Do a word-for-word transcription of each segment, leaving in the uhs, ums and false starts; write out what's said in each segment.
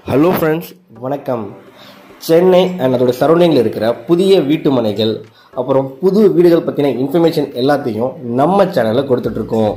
Hello friends, வணக்கம். Chennai and அதோட சரௌண்டிங்கில் இருக்கிற புதிய வீட்டு மனைகள் அப்புறம் புது வீடுகள் பற்றின இன்ஃபர்மேஷன் எல்லாத்தையும் நம்ம சேனலில் கொடுத்துட்ருக்கோம்.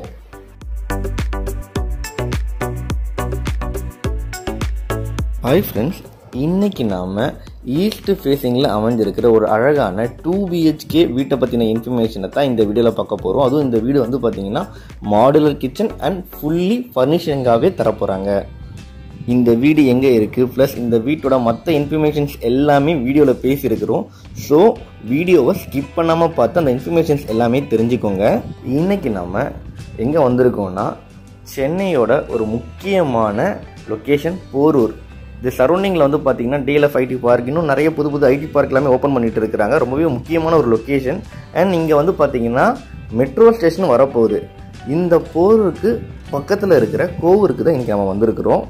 ஹாய் ஃப்ரெண்ட்ஸ், இன்றைக்கி நாம் ஈஸ்ட் ஃபேஸிங்கில் அமைஞ்சிருக்கிற ஒரு அழகான டூ பிஹெச்கே வீட்டை பற்றின இன்ஃபர்மேஷனை தான் இந்த வீடியோவில் பார்க்க போகிறோம். அதுவும் இந்த வீடு வந்து பார்த்திங்கன்னா மாடுலர் கிச்சன் அண்ட் ஃபுல்லி ஃபர்னிஷிங்காகவே தரப்போகிறாங்க. இந்த வீடு எங்கே இருக்குது, ப்ளஸ் இந்த வீட்டோட மற்ற இன்ஃபர்மேஷன்ஸ் எல்லாமே வீடியோவில் பேசியிருக்கிறோம். ஸோ வீடியோவை ஸ்கிப் பண்ணாமல் பார்த்து அந்த இன்ஃபர்மேஷன்ஸ் எல்லாமே தெரிஞ்சுக்கோங்க. இன்றைக்கி நம்ம எங்கே வந்திருக்கோம்னா சென்னையோட ஒரு முக்கியமான லொக்கேஷன் போரூர். இந்த சரௌண்டிங்கில் வந்து பார்த்திங்கன்னா டிஎல்எஃப் ஐடி பார்க், இன்னும் நிறைய புது புது ஐடி பார்க் எல்லாமே ஓப்பன் பண்ணிட்டு இருக்கிறாங்க. ரொம்பவே முக்கியமான ஒரு லொக்கேஷன். அண்ட் இங்கே வந்து பார்த்திங்கன்னா மெட்ரோ ஸ்டேஷன் வரப்போகுது. இந்த போரூருக்கு பக்கத்தில் இருக்கிற கோவூருக்கு தான் இன்றைக்கி நம்ம வந்திருக்கிறோம்.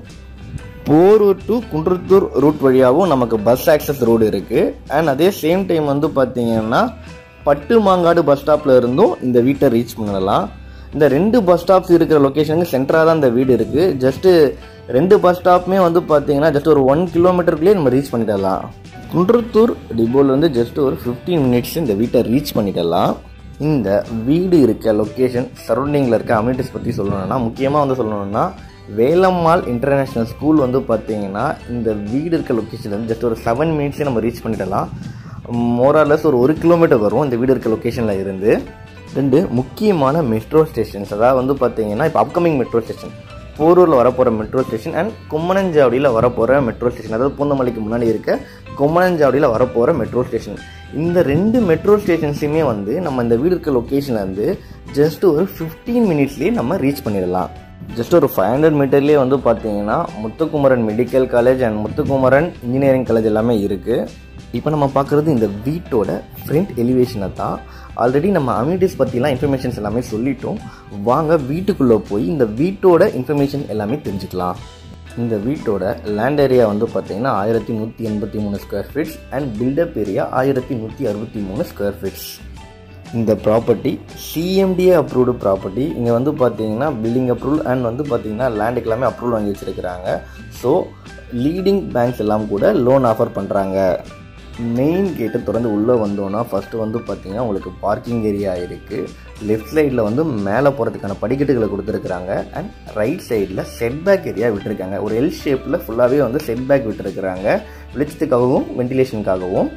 போரூர் டு குன்றத்தூர் ரூட் வழியாகவும் நமக்கு பஸ் ஆக்சஸ் ரோடு இருக்குது. அண்ட் அதே சேம் டைம் வந்து பார்த்திங்கன்னா பட்டு மாங்காடு பஸ் ஸ்டாப்பில் இருந்தும் இந்த வீட்டை ரீச் பண்ணலாம். இந்த ரெண்டு பஸ் ஸ்டாப்ஸ் இருக்கிற லொக்கேஷனுக்கு சென்டராக தான் இந்த வீடு இருக்குது. ஜஸ்ட்டு ரெண்டு பஸ் ஸ்டாப்புமே வந்து பார்த்திங்கன்னா ஜஸ்ட் ஒரு ஒன் கிலோமீட்டருக்குள்ளேயே நம்ம ரீச் பண்ணிடலாம். குன்றத்தூர் டிபோலேருந்து ஜஸ்ட் ஒரு ஃபிஃப்டீன் மினிட்ஸ் இந்த வீட்டை ரீச் பண்ணிடலாம். இந்த வீடு இருக்க லொக்கேஷன் சரௌண்டிங்கில் இருக்க அம்யூனிட்டிஸ் பற்றி சொல்லணும்னா, முக்கியமாக வந்து சொல்லணும்னா வேலம்மாள் இன்டர்நேஷ்னல் ஸ்கூல் வந்து பார்த்திங்கன்னா இந்த வீடு இருக்க லொக்கேஷன்லேருந்து ஜஸ்ட் ஒரு செவன் மினிட்ஸே நம்ம ரீச் பண்ணிடலாம். மோரார்லெஸ் ஒரு ஒரு கிலோமீட்டர் வரும் இந்த வீடு இருக்க லொக்கேஷனில் இருந்து. ரெண்டு முக்கியமான மெட்ரோ ஸ்டேஷன்ஸ், அதாவது வந்து பார்த்திங்கன்னா இப்போ அப்கமிங் மெட்ரோ ஸ்டேஷன் போரூரில் வரப்போகிற மெட்ரோ ஸ்டேஷன் அண்ட் கும்மனஞ்சாவடியில் வரப்போகிற மெட்ரோ ஸ்டேஷன், அதாவது பூந்தமல்லிக்கு முன்னாடி இருக்க கும்மனஞ்சாவடியில் வரப்போகிற மெட்ரோ ஸ்டேஷன். இந்த ரெண்டு மெட்ரோ ஸ்டேஷன்ஸுமே வந்து நம்ம இந்த வீடு இருக்க லொக்கேஷன்லேருந்து ஜஸ்ட் ஒரு ஃபிஃப்டீன் மினிட்ஸ்லேயே நம்ம ரீச் பண்ணிடலாம். ஜஸ்ட் ஒரு ஃபைவ் ஹண்ட்ரட் மீட்டர்லேயே வந்து பார்த்தீங்கன்னா Muthukumaran medical college and Muthukumaran engineering college எல்லாமே இருக்குது. இப்போ நம்ம பார்க்குறது இந்த வீட்டோட ஃப்ரண்ட் எலிவேஷனை தான். ஆல்ரெடி நம்ம அம்யூனிட்டிஸ் பற்றிலாம் இன்ஃபர்மேஷன்ஸ் எல்லாமே சொல்லிட்டோம். வாங்க வீட்டுக்குள்ளே போய் இந்த வீட்டோட இன்ஃபர்மேஷன் எல்லாமே தெரிஞ்சுக்கலாம். இந்த வீட்டோட லேண்ட் ஏரியா வந்து பார்த்தீங்கன்னா ஆயிரத்தி நூற்றி எண்பத்தி மூணு square feets and built up area ஆயிரத்தி நூற்றி அறுபத்தி மூணு ஸ்கொயர் ஃபீட்ஸ். இந்த ப்ராப்பர்ட்டி சிஎம்டிஏ அப்ரூவ்டு ப்ராப்பர்ட்டி. இங்கே வந்து பார்த்தீங்கன்னா பில்டிங் அப்ரூவல் அண்ட் வந்து பார்த்தீங்கன்னா லேண்டுக்கு எல்லாமே அப்ரூவல் வாங்கி வச்சுருக்கிறாங்க. ஸோ லீடிங் பேங்க்ஸ் எல்லாம் கூட லோன் ஆஃபர் பண்ணுறாங்க. மெயின் கேட்டை தொடர்ந்து உள்ளே வந்தோன்னா ஃபஸ்ட்டு வந்து பார்த்திங்கன்னா உங்களுக்கு பார்க்கிங் ஏரியா இருக்குது. லெஃப்ட் சைடில் வந்து மேலே போகிறதுக்கான படிக்கட்டுகளை கொடுத்துருக்குறாங்க. அண்ட் ரைட் சைடில் செட்பேக் ஏரியா விட்டுருக்காங்க. ஒரு எல் ஷேப்பில் ஃபுல்லாகவே வந்து செட்பேக் விட்டுருக்குறாங்க, வெளிச்சத்துக்காகவும் வென்டிலேஷனுக்காகவும்.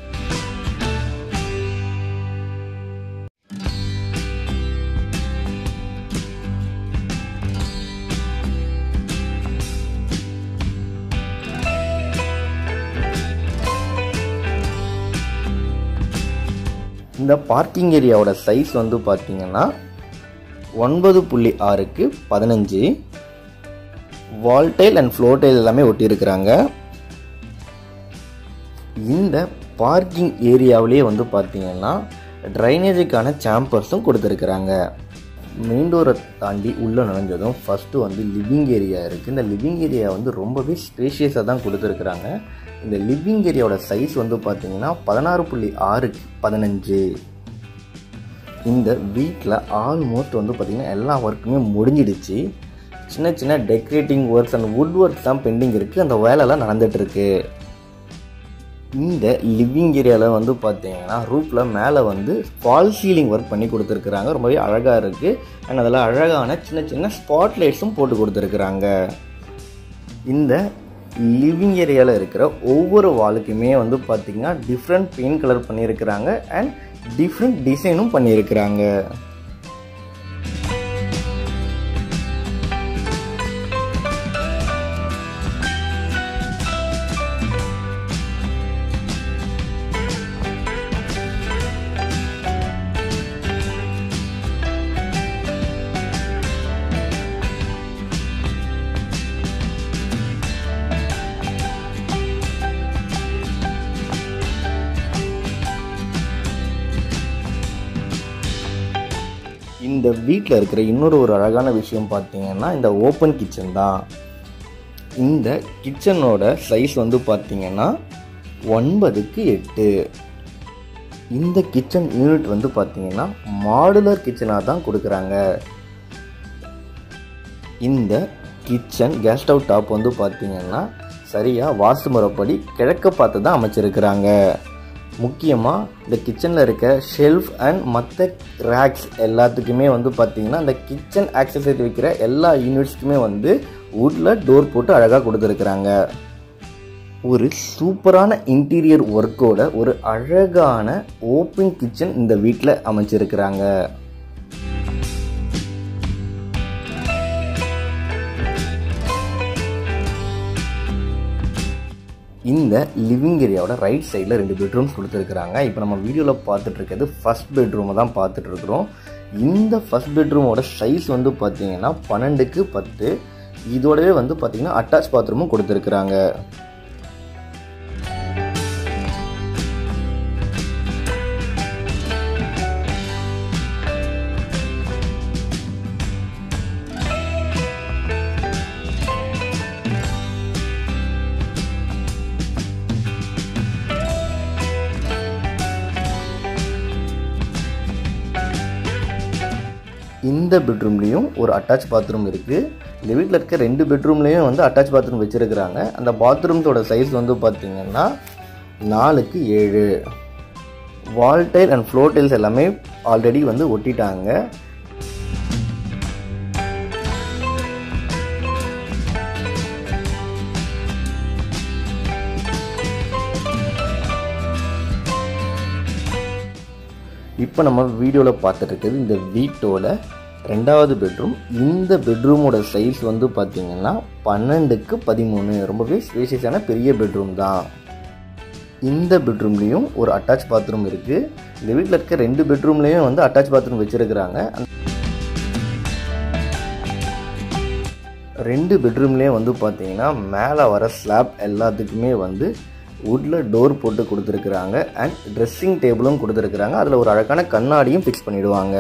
இந்த பார்க்கிங் ஏரியாவோட சைஸ் வந்து பார்த்திங்கன்னா ஒன்பது புள்ளி ஆறுக்கு பதினஞ்சு. Wall tile and floor tile எல்லாமே ஒட்டியிருக்கிறாங்க. இந்த பார்க்கிங் ஏரியாவிலே வந்து பார்த்திங்கன்னா ட்ரைனேஜுக்கான சாம்பர்ஸும் கொடுத்துருக்குறாங்க. மெயின் டோரை தாண்டி உள்ளே நுழைஞ்சதும் ஃபஸ்ட்டு வந்து லிவிங் ஏரியா இருக்குது. இந்த லிவிங் ஏரியா வந்து ரொம்பவே ஸ்பேஷியஸாக தான் கொடுத்துருக்குறாங்க. இந்த லிவிங் ஏரியாவோட சைஸ் வந்து பார்த்திங்கன்னா பதினாறு புள்ளி ஆறுக்கு பதினஞ்சு. இந்த வீட்டில் ஆல்மோஸ்ட் வந்து பார்த்திங்கன்னா எல்லா ஒர்க்குமே முடிஞ்சிடுச்சு. சின்ன சின்ன decorating works and wood works தான் பெண்டிங் இருக்குது. அந்த வேலைலாம் நடந்துகிட்ருக்கு. இந்த லிவிங் ஏரியாவில் வந்து பார்த்திங்கன்னா ரூஃபில் மேலே வந்து ஃபால் சீலிங் ஒர்க் பண்ணி கொடுத்துருக்குறாங்க. ரொம்பவே அழகாக இருக்குது. அண்ட் அதில் அழகான சின்ன சின்ன ஸ்பாட் லைட்ஸும் போட்டு கொடுத்துருக்குறாங்க. இந்த லிவிங் ஏரியாவில் இருக்கிற ஒவ்வொரு வாலுக்குமே வந்து பார்த்திங்கன்னா டிஃப்ரெண்ட் பெயிண்ட் கலர் பண்ணியிருக்கிறாங்க அண்ட் டிஃப்ரெண்ட் டிசைனும் பண்ணியிருக்கிறாங்க. இந்த வீட்டில் இருக்கிற இன்னொரு ஒரு அழகான விஷயம் பார்த்திங்கன்னா இந்த ஓப்பன் கிச்சன் தான். இந்த கிச்சனோட சைஸ் வந்து பார்த்திங்கன்னா ஒன்பதுக்கு எட்டு. இந்த கிச்சன் யூனிட் வந்து பார்த்திங்கன்னா மாடுலர் கிச்சனாக தான் கொடுக்குறாங்க. இந்த கிச்சன் கேஸ் ஸ்டவ் டாப் வந்து பார்த்தீங்கன்னா சரியாக வாஸ்து முறைப்படி கிழக்க பார்த்து தான் அமைச்சிருக்கிறாங்க. முக்கியமாக இந்த கிச்சனில் இருக்க ஷெல்ஃப் அண்ட் மற்ற ரேக்ஸ் எல்லாத்துக்குமே வந்து பார்த்திங்கன்னா இந்த கிச்சன் ஆக்சசரி வைக்கிற எல்லா யூனிட்ஸ்க்குமே வந்து வுட்டில் டோர் போட்டு அழகாக கொடுத்துருக்குறாங்க. ஒரு சூப்பரான இன்டீரியர் ஒர்க்கோட ஒரு அழகான ஓப்பன் கிச்சன் இந்த வீட்டில் அமைச்சிருக்கிறாங்க. இந்த லிவிங் ஏரியாவோட ரைட் சைடில் ரெண்டு பெட்ரூம்ஸ் கொடுத்துருக்குறாங்க. இப்போ நம்ம வீடியோவில் பார்த்துட்டு இருக்கிறது ஃபர்ஸ்ட் பெட்ரூமை தான் பார்த்துட்டு இருக்கிறோம். இந்த ஃபர்ஸ்ட் பெட்ரூமோட சைஸ் வந்து பார்த்தீங்கன்னா பன்னெண்டுக்கு பத்து. இதோடவே வந்து பார்த்தீங்கன்னா அட்டாச் பாத்ரூமும் கொடுத்துருக்குறாங்க. இந்த பெட்ரூம்லேயும் ஒரு அட்டாச் பாத்ரூம் இருக்குது. இந்த வீட்டில் இருக்க ரெண்டு பெட்ரூம்லேயும் வந்து அட்டாச் பாத்ரூம் வச்சுருக்கிறாங்க. அந்த பாத்ரூம்ஸோட சைஸ் வந்து பார்த்திங்கன்னா நாலுக்கு ஏழு. Wall tile and floor tiles எல்லாமே ஆல்ரெடி வந்து ஒட்டிட்டாங்க. இப்போ நம்ம வீடியோவில் பார்த்துட்டு இருக்கிறது இந்த வீட்டோட ரெண்டாவது பெட்ரூம். இந்த பெட்ரூமோட சைஸ் வந்து பார்த்திங்கன்னா பன்னெண்டுக்கு பதிமூணு. ரொம்பவே ஸ்பேஷியஸான பெரிய பெட்ரூம் தான். இந்த பெட்ரூம்லேயும் ஒரு அட்டாச் பாத்ரூம் இருக்குது. இந்த வீட்டில் இருக்க ரெண்டு பெட்ரூம்லேயும் வந்து அட்டாச் பாத்ரூம் வச்சுருக்கிறாங்க. ரெண்டு பெட்ரூம்லேயும் வந்து பார்த்திங்கன்னா மேலே வர ஸ்லாப் எல்லாத்துக்குமே வந்து வுட்டில் டோர் போட்டு கொடுத்துருக்குறாங்க. அண்ட் ட்ரெஸ்ஸிங் டேபிளும் கொடுத்துருக்குறாங்க. அதில் ஒரு அழகான கண்ணாடியும் ஃபிக்ஸ் பண்ணிவிடுவாங்க.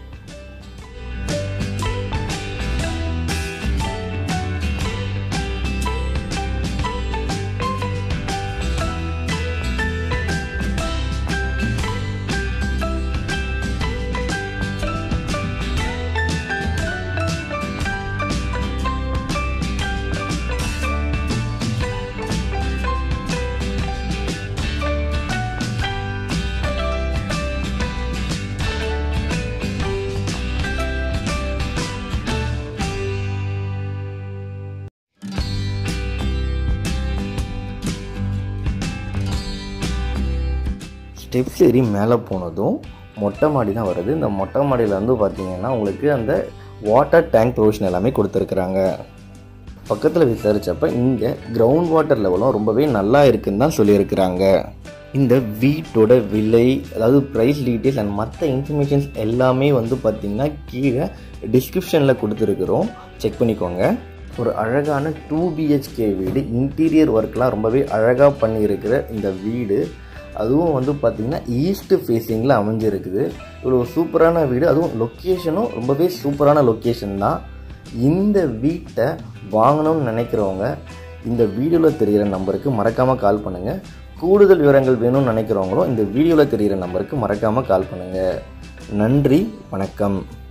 ஸ்டெப்ஸ் ஏறி மேலே போனதும் மொட்டை மாடி தான் வருது. இந்த மொட்டை மாடியில் வந்து பார்த்திங்கன்னா உங்களுக்கு அந்த வாட்டர் டேங்க் ப்ரொவிஷன் எல்லாமே கொடுத்துருக்குறாங்க. பக்கத்தில் விசாரித்தப்போ இங்கே கிரவுண்ட் வாட்டர் லெவலும் ரொம்பவே நல்லா இருக்குன்னு தான் சொல்லியிருக்கிறாங்க. இந்த வீட்டோட விலை, அதாவது ப்ரைஸ் டீட்டெயில்ஸ் அண்ட் மற்ற இன்ஃபர்மேஷன்ஸ் எல்லாமே வந்து பார்த்திங்கன்னா கீழே டிஸ்கிரிப்ஷனில் கொடுத்துருக்குறோம், செக் பண்ணிக்கோங்க. ஒரு அழகான டூ பிஹெச்கே வீடு, இன்டீரியர் ஒர்க்லாம் ரொம்பவே அழகாக பண்ணியிருக்கிற இந்த வீடு, அதுவும் வந்து பார்த்திங்கன்னா ஈஸ்ட் ஃபேஸிங்கில் அமைஞ்சிருக்குது. ஒரு சூப்பரான வீடு, அதுவும் லொக்கேஷனும் ரொம்பவே சூப்பரான லொக்கேஷன் தான். இந்த வீட்டை வாங்கணும்னு நினைக்கிறவங்க இந்த வீடியோவில் தெரிகிற நம்பருக்கு மறக்காமல் கால் பண்ணுங்கள். கூடுதல் விவரங்கள் வேணும்னு நினைக்கிறவங்களும் இந்த வீடியோவில் தெரிகிற நம்பருக்கு மறக்காமல் கால் பண்ணுங்கள். நன்றி, வணக்கம்.